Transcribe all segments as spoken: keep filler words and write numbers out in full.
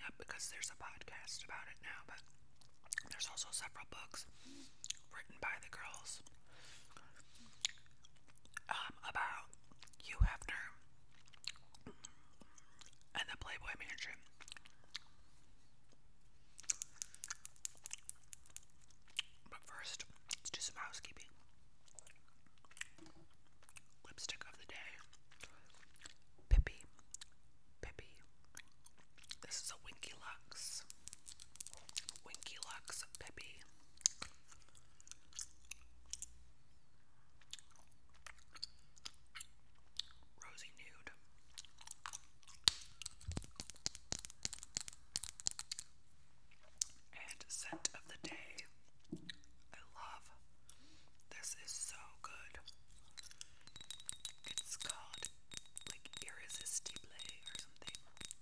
up because there's a podcast about it now, but there's also several books written by the girls um, about Hugh Hefner and the Playboy Mansion. But first, let's do some housekeeping. Lipstick of the day. Pippi. Pippi. This is a Winky Lux. Winky Lux Pippi. Rosy Nude. And scent of the day. I love this. Is so good. It's called like Irresistible or something.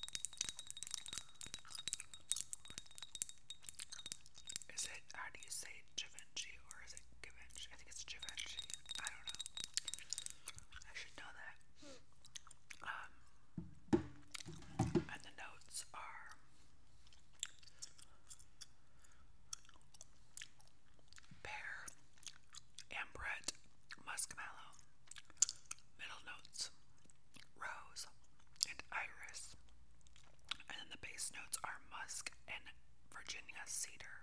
Is it, how do you say Givenchy or is it Givenchy? I think it's Givenchy. I don't know. I should know that. Um, and the notes are pear, ambrette, muskmallow. Middle notes, rose, and iris. And then the base notes are musk and Virginia cedar.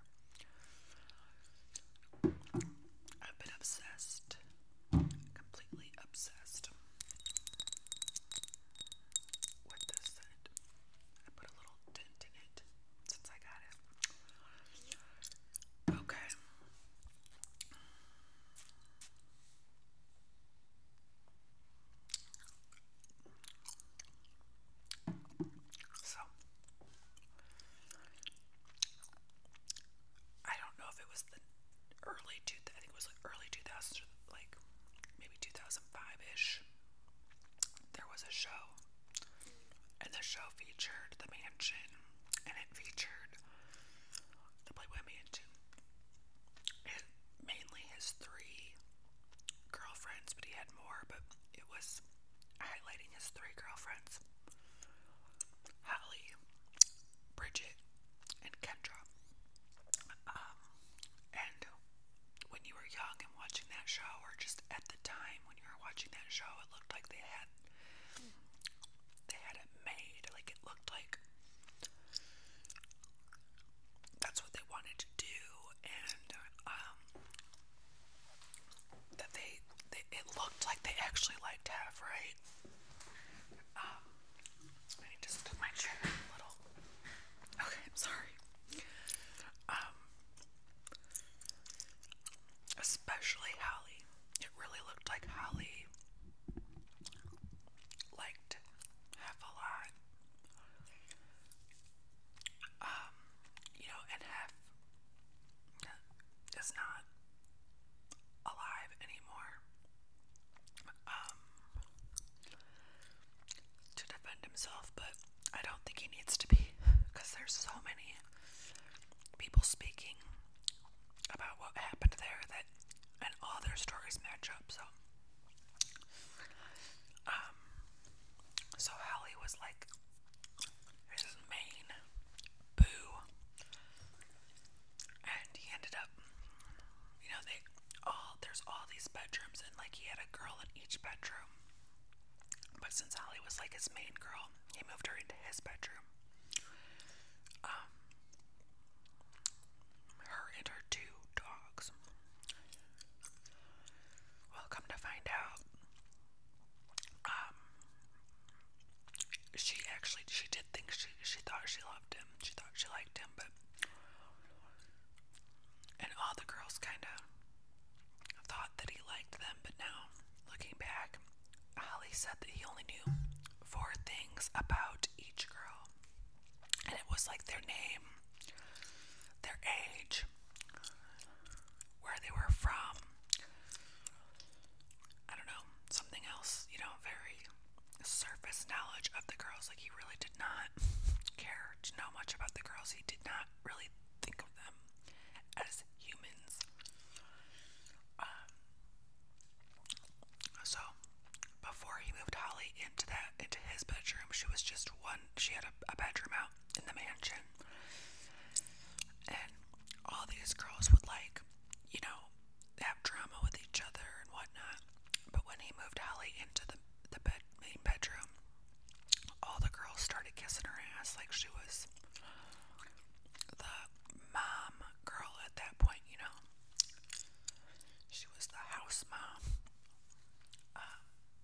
I've been obsessed. Completely obsessed with this scent. I put a little dent in it since I got it. Okay. So, I don't know if it was the early two, I think it was like early two thousands, like maybe two thousand five-ish. There was a show, and the show featured the mansion, and it featured the Playboy Mansion. It, mainly his three girlfriends, but he had more, but it was highlighting his three girlfriends. Holly, Bridget, and Kendra. Um, and when you were young and watching that show, or just at the time when you were watching that show, it looked like they had they had it made. Like it looked like that's what they wanted to do, and um, that they, they it looked like they actually liked to have, right? Um, I need to stick my chair a little. Okay, I'm sorry. Um, especially Holly. It really looked like Holly liked Hef a lot. Um, you know, and Hef is not alive anymore. Um, to defend himself, but I don't think he needs to be, because there's so many people speaking about what happened there that, and all their stories match up. So, um, so Holly was like his main boo, and he ended up, you know, they all there's all these bedrooms, and like he had a girl in each bedroom. But since Holly was like his main girl, he moved her into his bedroom. Um, her and her two dogs. Well, come to find out, um, she actually, she did think she, she thought she loved him. She thought she liked him, but, and all the girls kind of thought that he liked them, but now, looking back, Holly said that he only knew four things about each girl, and it was like their name, their age, where they were from, I don't know, something else, you know, very surface knowledge of the girls. Like he really did not care to know much about the girls. He did not really think of them as humans. Um, so before he moved Holly into that into his bedroom, she was just one. She had a, a bedroom out in the mansion, kissing her ass like she was the mom girl at that point, you know. She was the house mom. Um,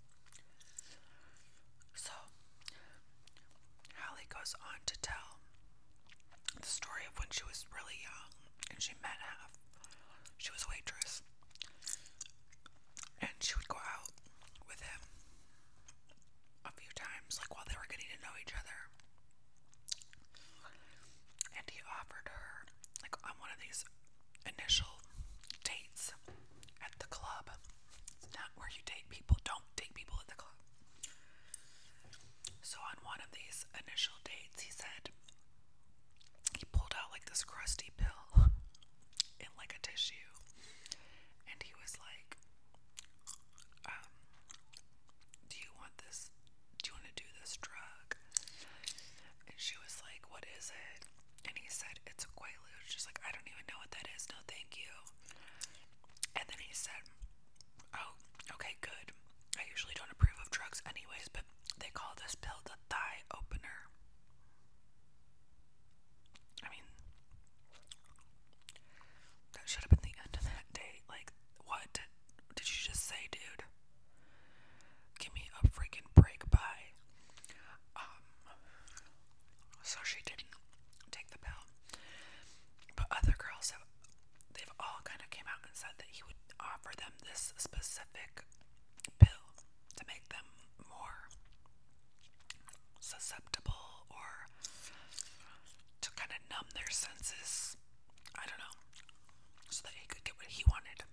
so, Hallie goes on to tell the story of when she was really young and she met Half. She was a waitress. And she would go out with him a few times, like while they were getting to know each other. And he offered her, like on one of these initial dates at the club. It's not where you date people. Don't date people at the club. So on one of these initial dates, he said, he pulled out like this crusty pill in like a tissue. And he was like, um, do you want this? Do you want to do this drug? And she was like, what is it? And he said, it's a Quaalude. She's like, I don't even know what that is. No, thank you. And then he said, oh, okay, good. I usually don't approve of drugs anyways, but they call this pill the thigh opener. I mean, that should have been the end of that date. Like, what did you just say, dude? Give me a freaking break. Bye. Um, so she didn't take the pill. But other girls have, they've all kind of came out and said that he would offer them this specific pill to make them more susceptible or to kind of numb their senses. I don't know. So that he could get what he wanted.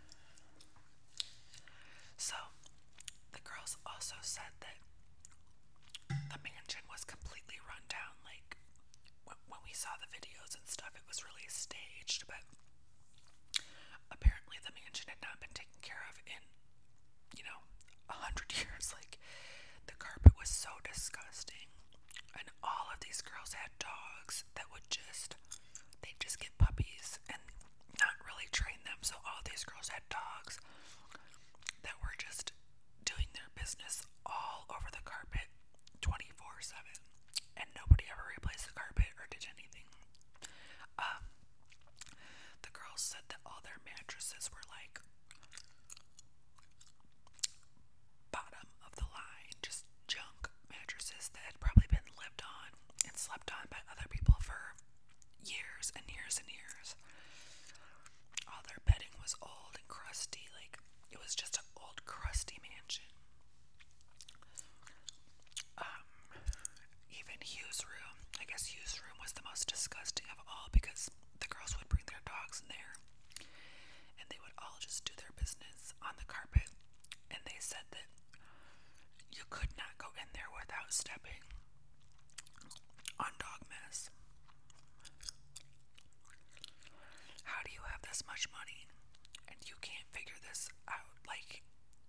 So, the girls also said that the mansion was completely run down. Like, when, when we saw the videos and stuff, it was really staged, but apparently the mansion had not been taken care of in, you know, a hundred years. Like, the carpet was so disgusting. And all of these girls had dogs that would just, they'd just get puppies and not really train them. So all these girls had dogs that were just doing their business all over the carpet twenty-four seven. And nobody ever replaced the carpet or did anything. Um, the girls said that all their mattresses were like bottom of the line, just junk mattresses that had probably been lived on and slept on by other people for years and years and years. All their bedding was old and crusty, like it was just an old crusty mansion. Um, even Hugh's room, I guess Hugh's room was the most disgusting of all because the girls would bring their dogs in there and they would all just do their business on the carpet. And they said that you could not go in there without stepping on dog mess. How do you have this much money and you can't figure this out? Like,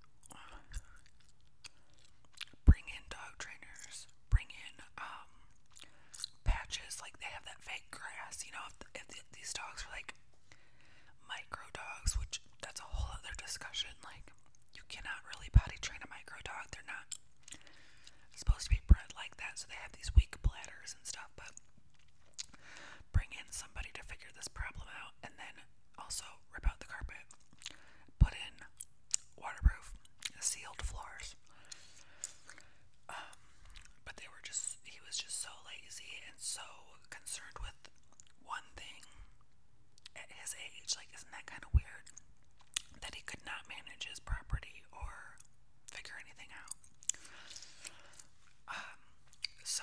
bring in dog trainers, bring in um, patches. Like, they have that fake grass, you know, if, if the, these dogs are like micro dogs, which that's a whole other discussion. Like, you cannot really potty train a micro dog. They're not supposed to be bred like that, so they have these weak bladders and stuff. But bring in somebody to figure this problem out, and then also rip out the carpet, put in waterproof sealed floors. Um, but they were just, he was just so lazy and so concerned with one thing at his age. Like, isn't that kind of weird? That he could not manage his property or figure anything out. Um, so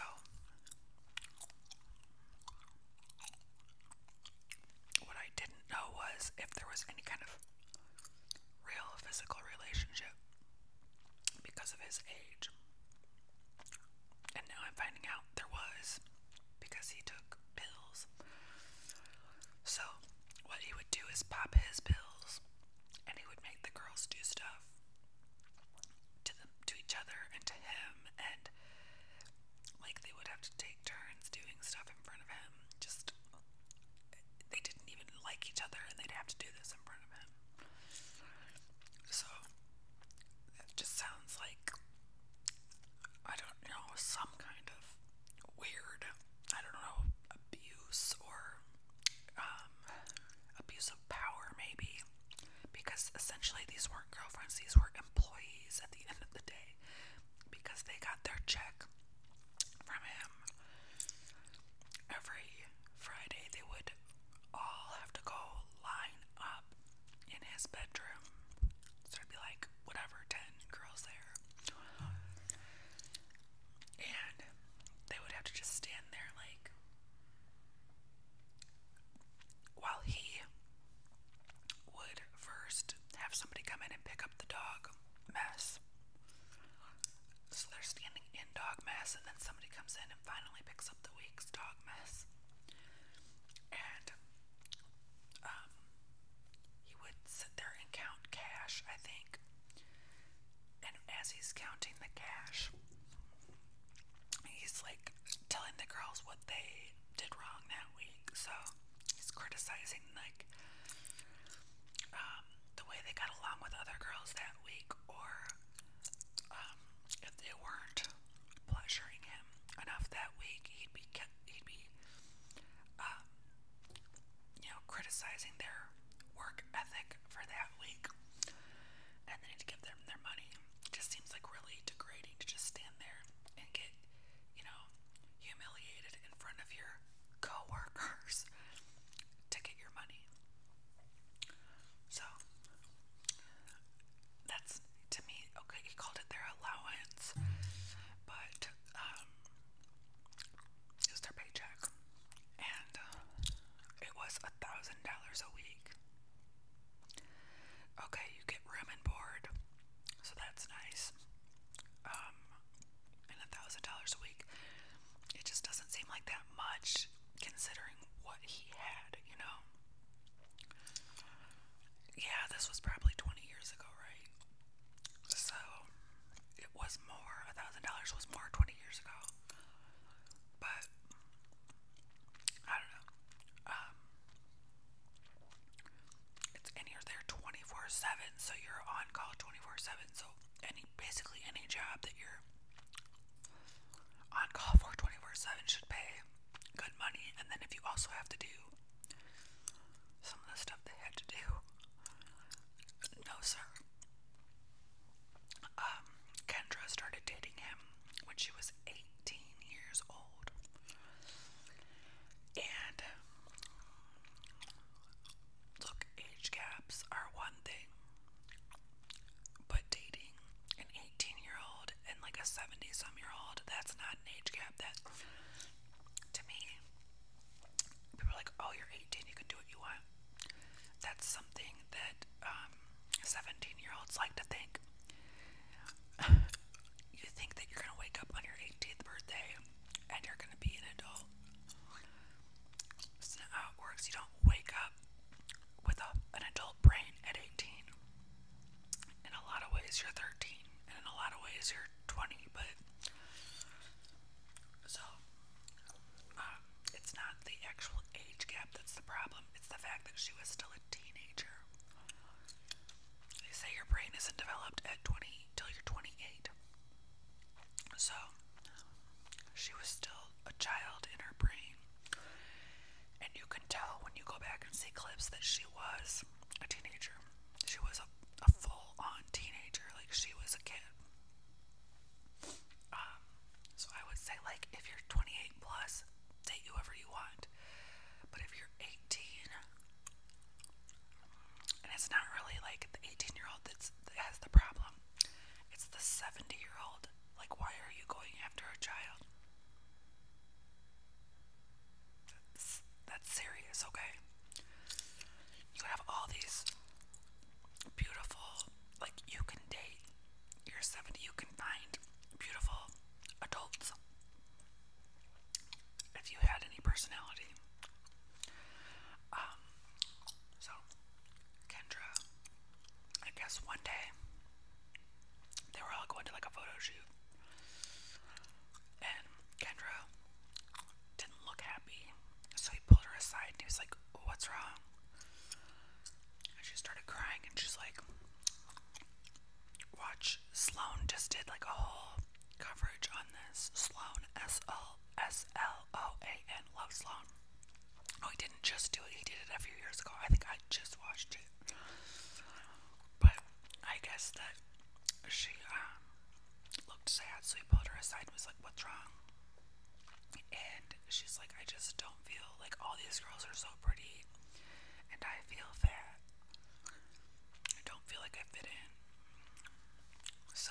what I didn't know was if there was any kind of real physical relationship because of his age. And now I'm finding out there was, because he took pills. So what he would do is pop his pills and he would make the girls do stuff to them, to each other and to him, and like they would have to take turns doing stuff in front of him. Just, they didn't even like each other and they'd have to do this in front of him. So that just sounds like, I don't know, some kind of girls what they did wrong that week. So he's criticizing like um, the way they got along with other girls that week, or um, if they weren't pleasuring him enough that week, he'd be he'd be um, you know, criticizing their work ethic for that week, and then to give them their money. It just seems like really degrading to just stand there and get, you know, humiliated in front of your co-workers to get your money. So that's, to me, okay, he called it their allowance, but um, it was their paycheck, and uh, it was a thousand dollars a week. Okay, you get room and board, so that's nice. Um, and a thousand dollars a week, it just doesn't seem like that much considering what he had, you know. Yeah, this was probably twenty years ago, right? So it was more. A thousand dollars was more twenty years ago. But I don't know. Um, it's and you're there twenty-four seven, so you're on call twenty-four seven. So any basically any job that you're on call for twenty-four seven should pay good money. And then if you also have to do some of the stuff they had to do, no sir. Um, Kendra started dating him when she was eighteen years old. And look, age gaps are one thing, but dating an eighteen year old and like a seventy some year old, that's not an age gap. That, to me, people are like, oh, you're eighteen, you can do what you want. That's something that um, seventeen year olds like to think. You think that you're gonna wake up on your eighteenth birthday and you're gonna be an adult. That's not how it works. You don't wake up with a, an adult brain at eighteen. In a lot of ways you're thirteen, and in a lot of ways you're twenty, but so um, it's not the actual age gap that's the problem. It's the fact that she was still a teenager. They say your brain isn't developed at twenty till you're twenty-eight. So she was still a child in her brain. And you can tell when you go back and see clips that she was a teenager. She was a, a full-on teenager, like she was a kid. Um, so I would say, like, if you're twenty-eight plus, date whoever you want. But if you're eighteen, and it's not really like the eighteen-year-old that's that has the problem, it's the seventy-year-old. Like, why are you going after a child? That's, that's serious, okay? You have all these beautiful, like, you can date, you're seventy, you can find beautiful adults if you had any personality. Um, so, Kendra, I guess one day, they were all going to like a photo shoot, and Kendra didn't look happy, so he pulled her aside and he was like, what's wrong? And she started crying, and she's like, watch, Sloan just did like a whole coverage on this. Sloan, S L S L O A N, love Sloan. Oh, he didn't just do it, he did it a few years ago. I think I just watched it. But I guess that she um, looked sad, so he pulled her aside and was like, what's wrong? And she's like, I just don't feel like all these girls are so pretty, and I feel fat. I don't feel like I fit in. So,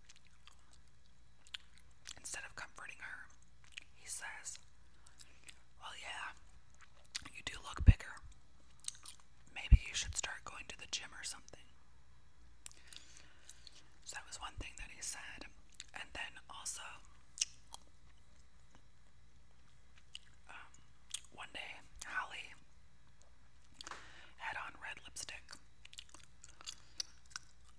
instead of comforting her, he says, well, yeah, you do look bigger. Maybe you should start going to the gym or something. So that was one thing that he said. And then also, um, one day, Holly had on red lipstick.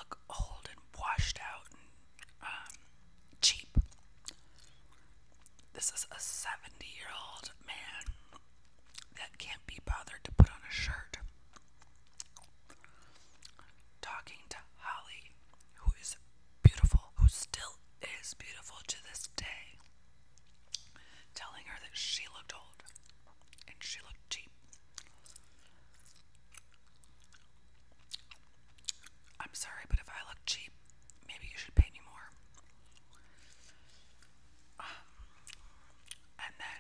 look old and washed out and um, cheap. This is a seventy-year-old man that can't be bothered to put on a shirt. Talking to Holly, who is beautiful, who still is beautiful to this day, telling her that she looked old and she looked cheap. I'm sorry, but if I look cheap, maybe you should pay me more. Um, and then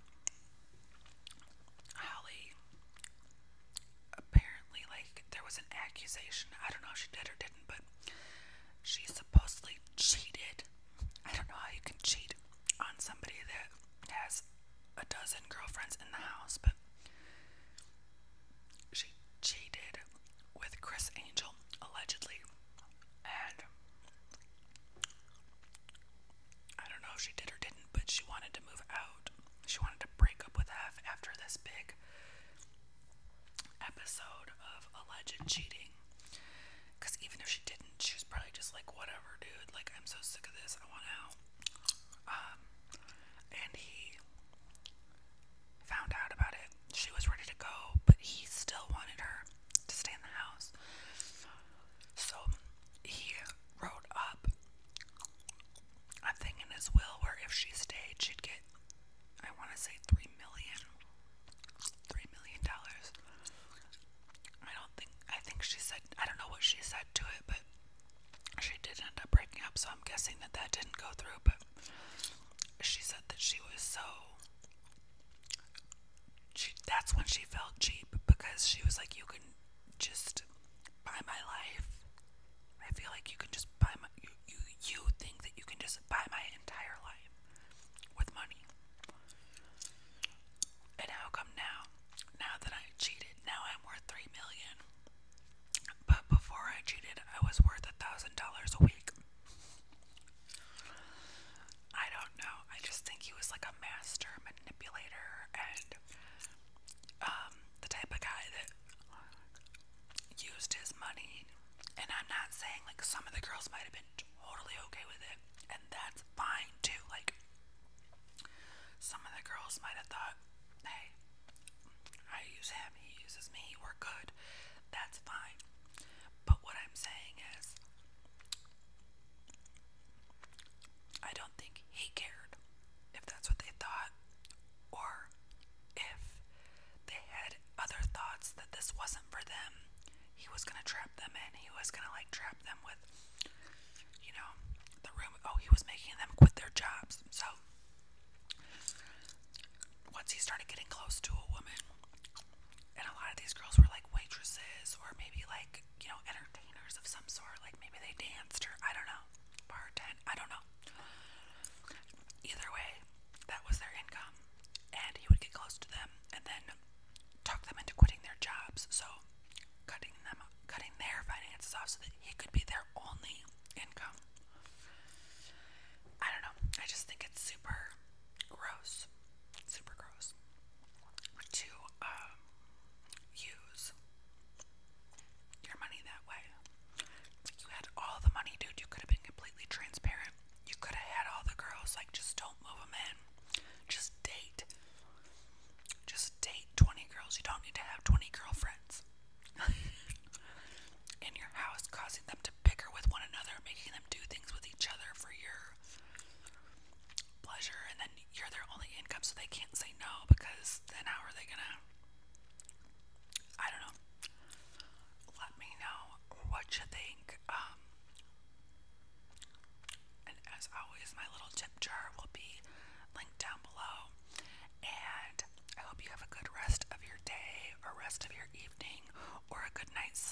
Holly, apparently, like, there was an accusation. I don't know if she did or didn't, but she supposedly cheated. I don't know how you can cheat on somebody that has a dozen girlfriends in the house, but she cheated with Chris Angel, allegedly. And I don't know if she did or didn't, but she wanted to move out. She wanted to break up with Hef after this big episode of alleged cheating. Because even if she didn't, she was probably just like, whatever, dude. Like, I'm so sick of this. I want out. Um, and he found out about it. She was ready to go, but he still wanted her to stay in the house. So he wrote up a thing in his will where if she stayed, she'd get, I want to say three million, three million dollars. I don't think, I think she said, I don't know what she said to it, but she did end up breaking up, so I'm guessing that that didn't go through. But she said that she was so, she, that's when she felt cheap, because she was like, you can just buy my life. I feel like you can just buy my, you, you, you think that you can just buy my entire life with money. And how come now, now that I cheated, now I'm worth three million? But before I cheated, I was worth a thousand dollars a week. I don't know. I just think he was like a master manipulator and um, the type of guy that used his money. And I'm not saying, like, some of the girls might have been totally okay with it, and that's fine too. Like, some of the girls might have thought, hey, I use him, he uses me, we're good. That's fine. But what I'm saying is, I don't think he cared if that's what they thought, or if they had other thoughts that this wasn't for them. He was gonna trap them in. He was gonna like trap them with, you know, the room. Oh, he was making them quit their jobs. So once he started getting close to a woman, and a lot of these girls were like waitresses or maybe like, you know, entertainers of some sort, like maybe they danced or I don't know, bartend, I don't know. Either way, that was their income, and he would get close to them and then talk them into quitting their jobs, so cutting them, cutting their finances off so that he could be their only income. I don't know. I just think it's super gross, super gross to um, use your money that way. Like, you had all the money, dude. You could have been completely transparent. You could have had all the girls. Like, just don't move them in. Just date. Just date twenty girls. You don't need to have twenty girlfriends in your house, causing them to bicker with one another, making them do things with each other for your pleasure, and then you're their only income, so they can't say no, because then how are they gonna, I don't know. Let me know what you think. Um, and as always, my little tip jar will be linked down below. And I hope you have a good rest of your day, or rest of your evening, or a good night's